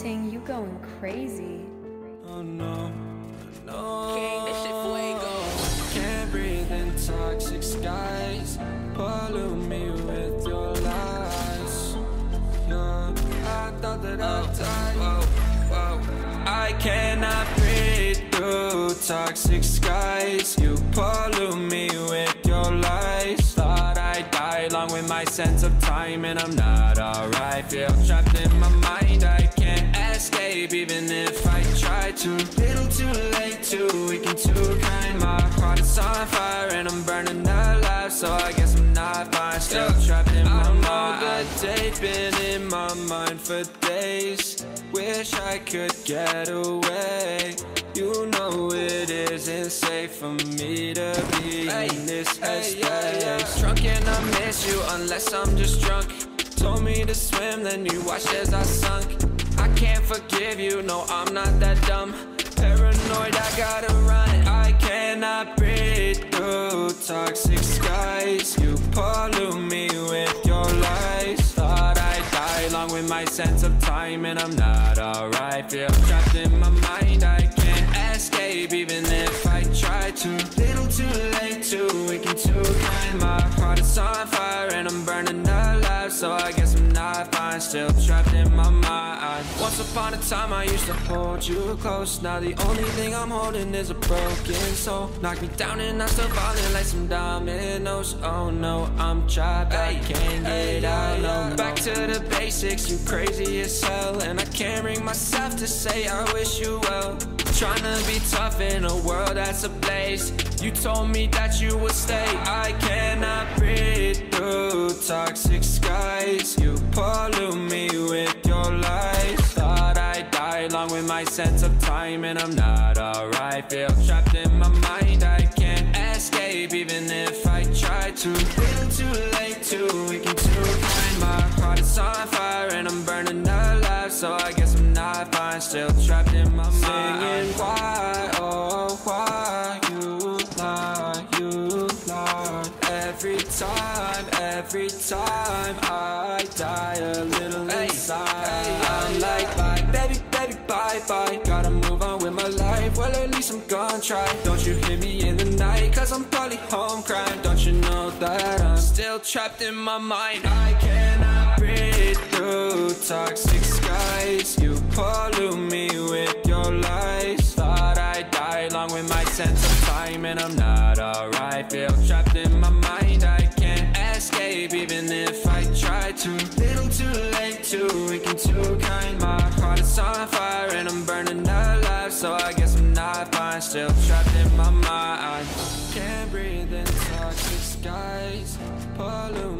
Ting, you going crazy. Oh no, no. King, this shit fuego. Can't breathe in toxic skies. Pollute me with your lies. Yeah, I thought that I'd die. I cannot breathe through toxic skies. You pollute me with your lies. Thought I'd die along with my sense of time, and I'm not alright. Feel trapped in my mind, I can't escape even if I try to. Little too late, too weak and too kind. My heart is on fire and I'm burning alive, so I guess I'm not fine. Still trapped in my mind. I know that they've been in my mind for days. Wish I could get away. You know it isn't safe for me to be in this headspace. Drunk and I miss you unless I'm just drunk. Told me to swim, then you watched as I sunk. I can't forgive you, no I'm not that dumb. Paranoid, I gotta run. I cannot breathe through toxic skies. You pollute me with your lies. Thought I'd die along with my sense of time, and I'm not alright. Feel trapped in my mind, I can't escape even if I try to. Little too late, too weak and too kind. My heart is on fire and I'm burning alive, so I guess I'm not fine. Still trapped in my mind. Once upon a time I used to hold you close. Now the only thing I'm holding is a broken soul. Knock me down and I'm still falling like some dominoes. Oh no, I'm trapped, I can't get out, no. Back to the basics, you crazy as hell, and I can't bring myself to say I wish you well. Tryna be tough in a world that's ablaze. You told me that you would stay. I cannot breathe through toxic skies. You pollute me with your lies. Thought I'd die along with my sense of time, and I'm not alright. Feel trapped in my mind, I can't escape even if I try to. Little too late, too weak and too kind. My heart is on fire and I'm burning alive, so I guess I'm not fine. Still trapped in my mind. Singing why, oh why you lie, you lie. Every time I die a little inside. I'm like bye, baby, baby, bye, bye. Gotta move on with my life, well at least I'm gonna try. Don't you hear me in the night, cause I'm probably home crying. Don't you know that I'm still trapped in my mind. I cannot breathe through toxic skies. You pollute me with your lies. Thought I'd die along with my sense of time, and I'm not alright. Feel trapped in my mind, I can't escape even if I try to. Little too late, too weak and too kind. My heart is on fire and I'm burning alive, so I guess I'm not fine. Still trapped in my mind. Can't breathe in toxic skies. Pollute